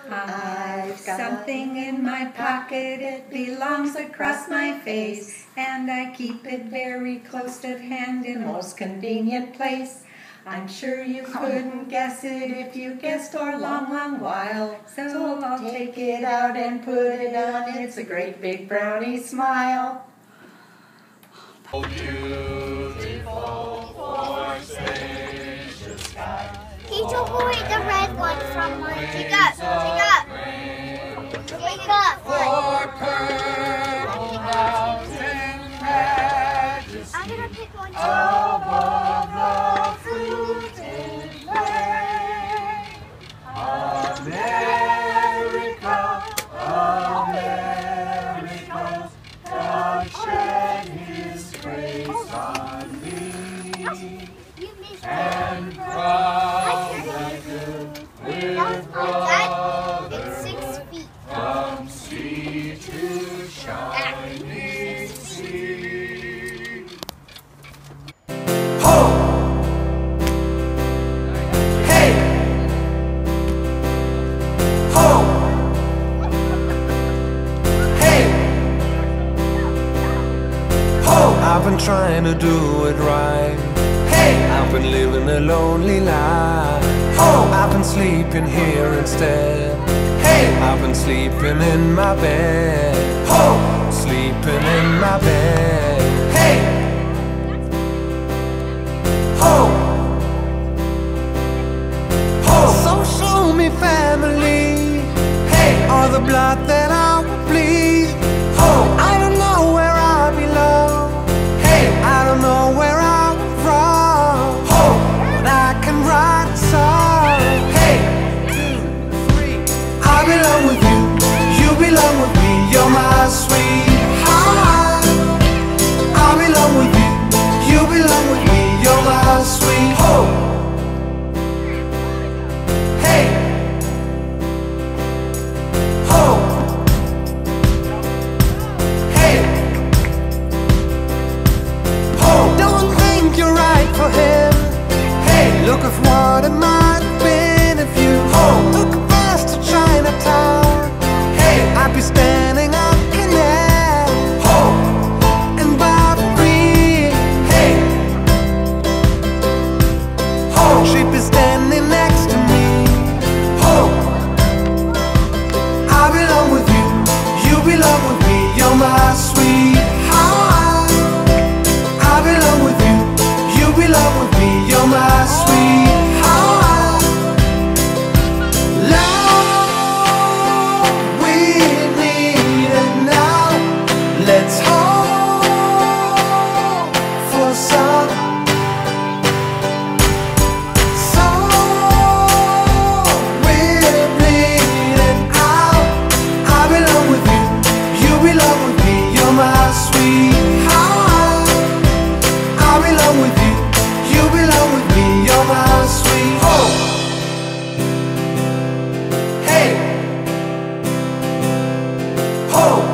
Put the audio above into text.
I've got something in my pocket, it belongs across my face, and I keep it very close at hand in a most convenient place. I'm sure you couldn't guess it if you guessed for a long, long while. So I'll take it out and put it on. It's a great big brownie smile. Beautiful for spacious sky. Teach away the red one from my. Take up. For purple mountain majesty. I'm gonna pick one. Above the fruited plain. America, America, God shed His grace on me. And brotherhood with brother, It's 6 feet. from sea to shining sea. Ho! Hey! Ho! Hey! Ho! I've been trying to do it right. Hey! I've been living a lonely life. Ho! I've been sleeping here instead. Hey! I've been sleeping in my bed. Ho! Sleeping in my bed. Hey! Ho! Ho! So show me family, Hey! all the blood that I will bleed. Ho! I don't know where I belong. Hey! I don't know where I'm from. Ho! But I can write a song. Hey! 2, 3. I belong with you. You belong with me. You're my sweetheart. I belong with you. You belong with me. You're my sweet. Ho! Hey! Ho! Hey! Ho! Don't think you're right for him. Hey! Look at what it might have been if you took a bus to Chinatown. Hey! I'd be standing on Canal Ho! and Barbary. Hey! Ho! She'd be standing next to me. Ho! I belong with you. You belong with me. You're my sweetheart. I belong with you. You belong with me. You're my sweetheart. Love, we need it now. Let's hope for some. So we're bleeding out. I belong with you. You belong with me. You're my sweetheart. I belong with you. You belong with me. You're my sweet. Ho! Hey! Ho!